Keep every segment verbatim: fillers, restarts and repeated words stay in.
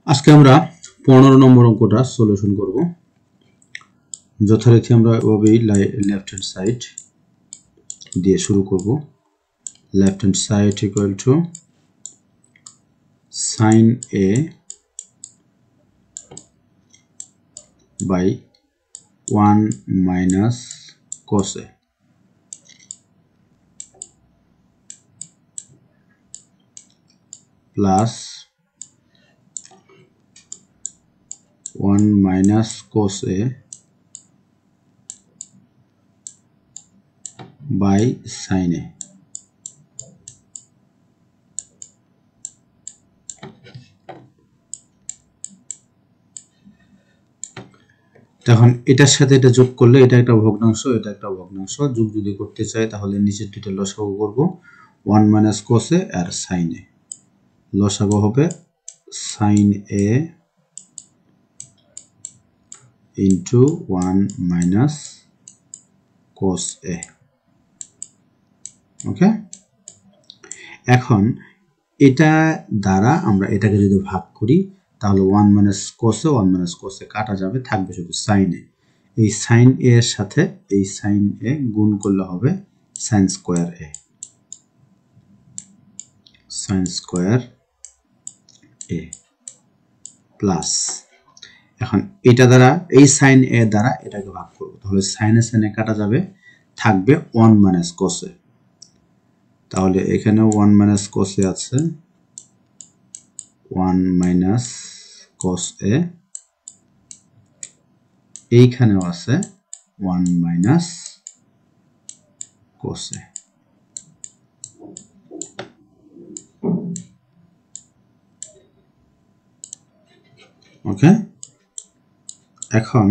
আজকে আমরা পনেরো নম্বর অঙ্কটা সলিউশন করব। যথারীতি আমরা ওভাবেই লেফট হ্যান্ড সাইড দিয়ে শুরু করব। Left hand side equal to sine A by one minus cos A plus one minus cos A by sin A. তখন এটার সাথে এটা যোগ করলে এটা একটা ভগ্নাংশ, এটা একটা ভগ্নাংশ। যোগ যদি করতে চাই তাহলে নিচের দুটো লসাগু করব, one minus cos A R sin A। লসাগু হবে sin A into one minus cos A। Okay, এখন এটা দ্বারা আমরা এটাকে যদি ভাগ করি তাহলে one minus cos A one minus cos A কাটা যাবে, থাকবে শুধু sin A। এই sin A এর সাথে এই sin A গুণ করলে হবে sin square A, sin square A plus, এখন এটা দ্বারা এই sin A দ্বারা এটাকে ভাগ করব, তাহলে sin A sin A কাটা যাবে, থাকবে one minus cos A। তাহলে এখানে one minus cos A আছে, one minus cos A, এইখানেও আছে one minus cos A। Okay, এখন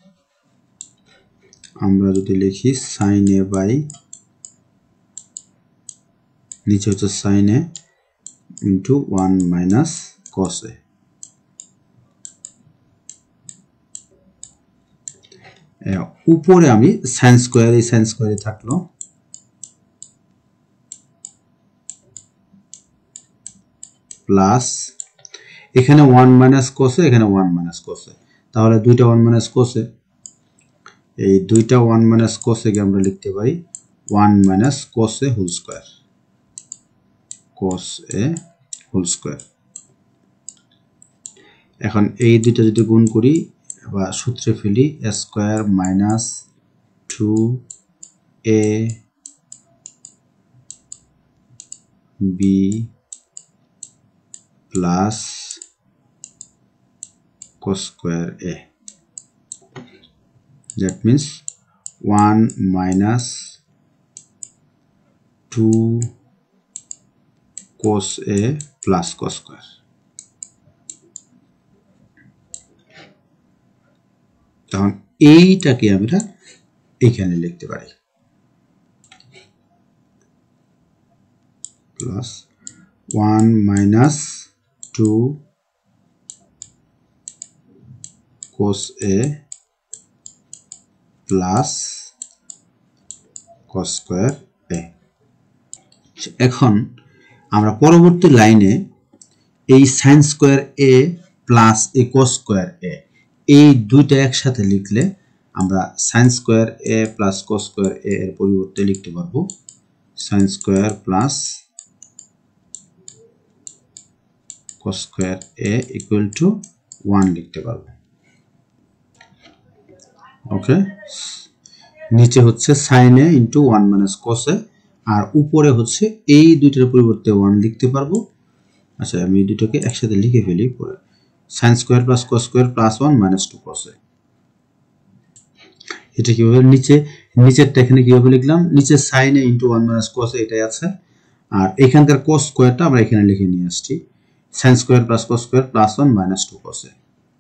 আমরা যদি লিখি sin A বাই নিচে হচ্ছে sin A into one minus cos A। উপরে আমি sin স্কয়ার, এই sin স্কয়ারে থাকলো প্লাস এখানে one minus cos A, এখানে one minus cos A, তাহলে দুইটা one minus cos A, এই দুইটা one minus cos A কে আমরা লিখতে পারি one minus cos A whole square, cos A whole square. এখন এই দুইটা যদি গুণ করি বা সূত্রে ফেলি, a square minus two a b plus cos square A, that means one minus two cos A plus cos square। তখন এইটাকে আমরা এখানে লিখতে পারি plus one minus two cos A plus cos square A। এখন আমরা পরবর্তী লাইনে এই sin square A প্লাস এই cos square A, এই দুইটা একসাথে লিখলে আমরা sin square A plus cos square A এর পরিবর্তে লিখতে পারবো sin square plus cos square A equal to one লিখতে পারবো। ওকে, নিচে হচ্ছে sin A into one minus cos A, আর উপরে হচ্ছে এই দুইটার পরিবর্তে one লিখতে পারবো। আচ্ছা, আমি এই দুটোকে একসাথে লিখে ফেলি পরে, sin square plus cos square plus one minus two cos A। এটা কিভাবে নিচে নিচেরটা এখানে কিভাবে লিখলাম, নিচে sin A into one minus cos A এটাই আছে, আর এখানকার cos স্কয়ারটা আমরা এখানে লিখে নিয়ে আসছি sin square plus cos square plus one minus two cos A।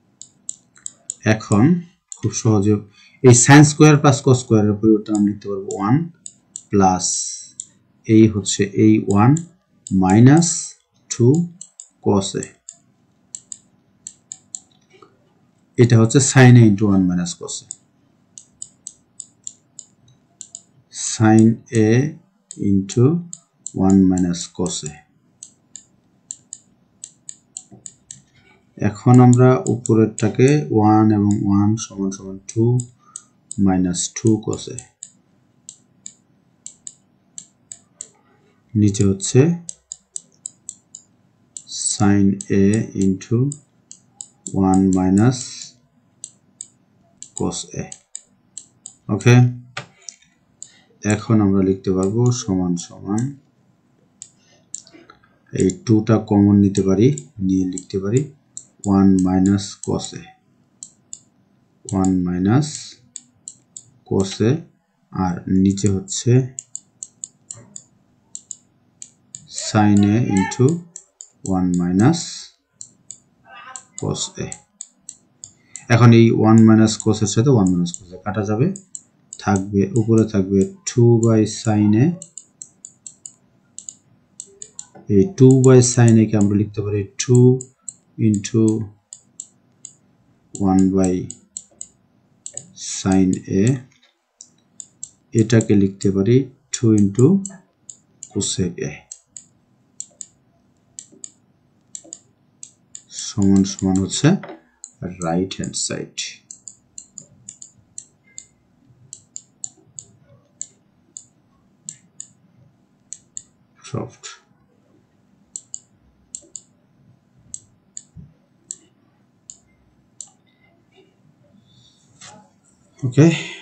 এখন খুব সহজে এই sin square plus cos square এর পরিবর্তে আমরা লিখতে পারবো one প্লাস এই হচ্ছে এই one minus two cos A, এটা হচ্ছে sin A into one minus cos A, sin A into one minus cos A। এখন আমরা উপরেরটাকে ওয়ান এবং ওয়ান সমান সমান two minus two cos a, নিচে হচ্ছে sin a into one minus cos a। Okay, এখন আমরা লিখতে পারবো সমান সমান এই টুটা কমন নিতে পারি, নিয়ে লিখতে পারি one minus cos a, one minus cos a, আর নিচে হচ্ছে sin a into one minus cos a। এখন এই ওয়ান মাইনাস cos এর সাথে ওয়ান মাইনাস cos a কাটা যাবে, থাকবে উপরে থাকবে টু বাই sin a। এই টু বাই sin a কে আমরা লিখতে পারি two into one by sin a, এটাকে লিখতে পারি টু ইন্টু cosec a সমান সমান হচ্ছে রাইট হ্যান্ড সাইড। সফট। ওকে।